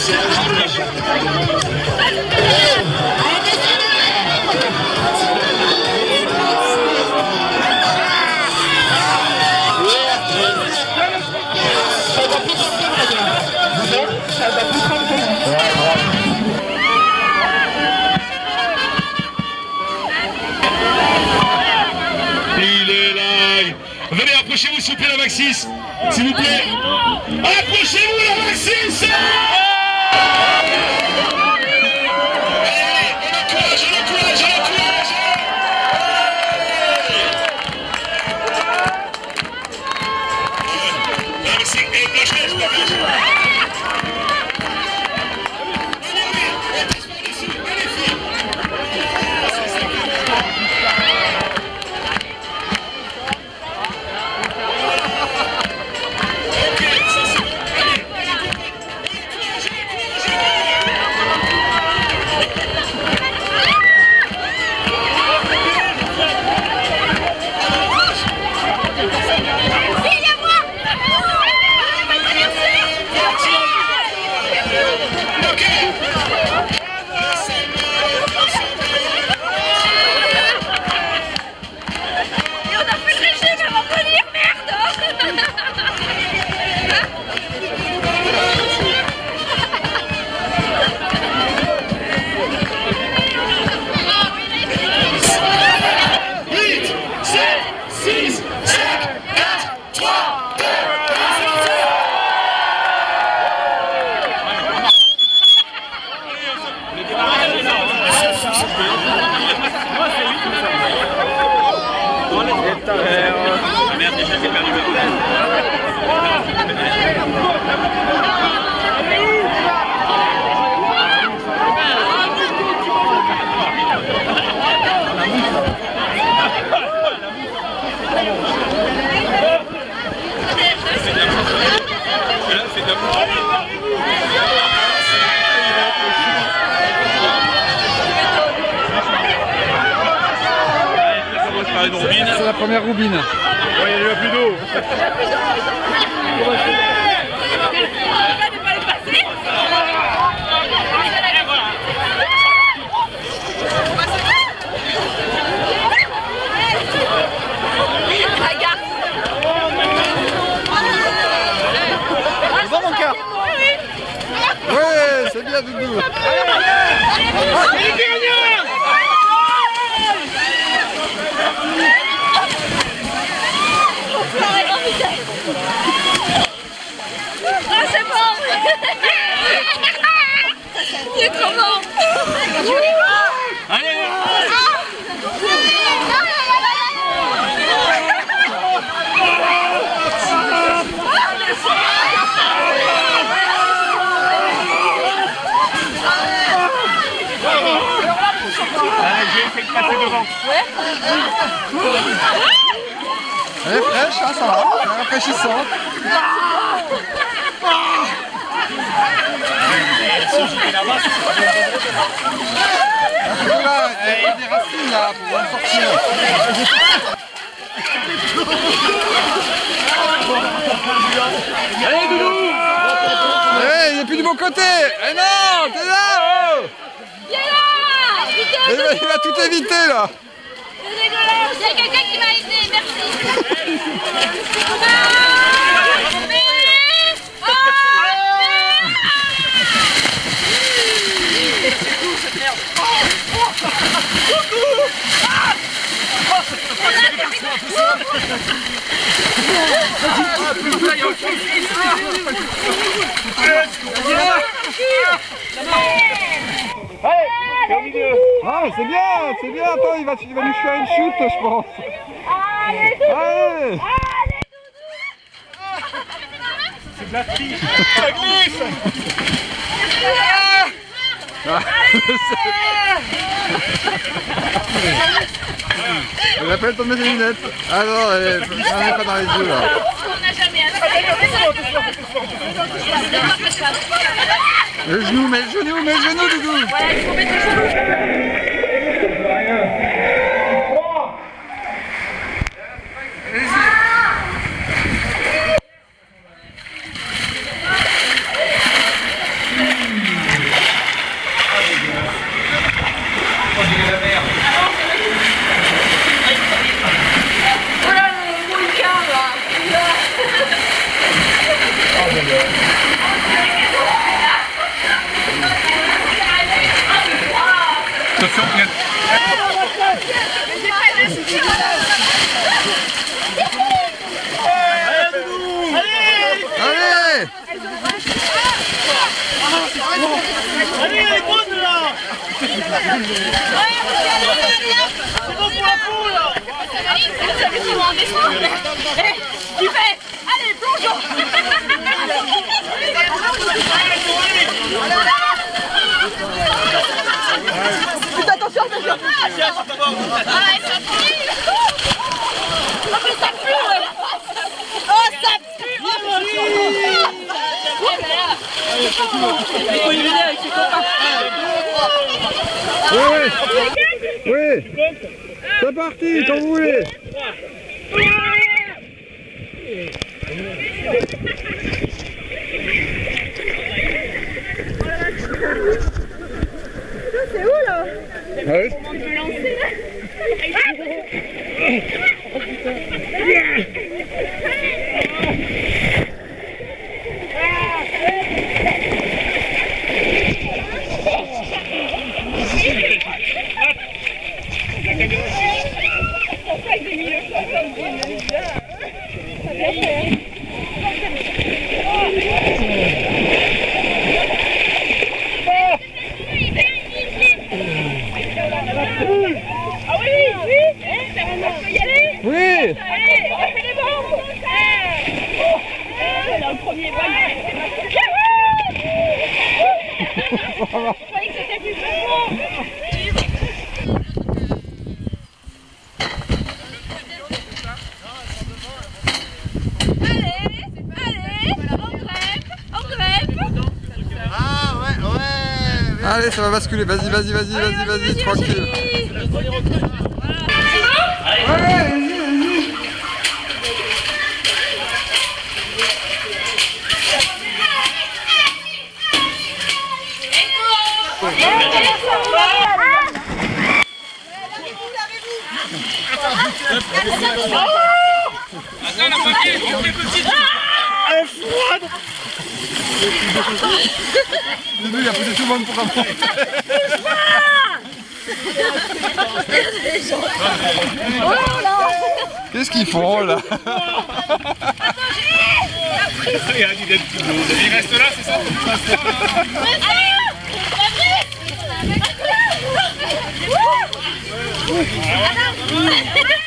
Venez, approchez-vous s'il vous plaît la Maxis, s'il vous plaît. Approchez-vous la Maxis. C'est la première roubine. Ouais, il y a plus d'eau. C'est bon mon cœur? Ouais, c'est bien Doudou. Ah, c'est bon. C'est trop bon. Allez. Allez, j'ai essayé de passer devant. Ouais. Elle est fraîche, hein, ça va, elle est rafraîchissante. Là, il y a des racines là pour en sortir. Allez, Doudou. Il n'est plus du bon côté. Eh non, t'es là, oh. Viens là. Il va tout éviter là. C'est dégueulasse. Il y a quelqu'un qui m'a aidé, merci. Ah, c'est bien, attends, il va nous faire une chute, je pense. Allez. C'est de la triche. Ça glisse. Elle va pas tomber des lunettes. Ah non, elle n'est pas dans les yeux là. On n'a jamais Le genou, mets le genou, Doudou. Voilà, il faut mettre le genou. Tu fais. Allez, plongeons. Putain, attention, attention. Ah, ça pue. Oh, mais ça pue. Oh, ça pue. Il faut éliminer avec ses copains. Oui. C'est parti, quand vous voulez. C'est où là? Ouais. On peut lancer là. Ah oui, oui, on peut y aller. Oui. Allez, on fait les bombes. Là, le premier bol. Je croyais que c'était plus fort. Allez, ça va basculer. Vas-y, tranquille. Il a poussé tout le monde pour un moment. Qu'est-ce qu'ils font là? Regarde, il reste là, c'est ça? Allez,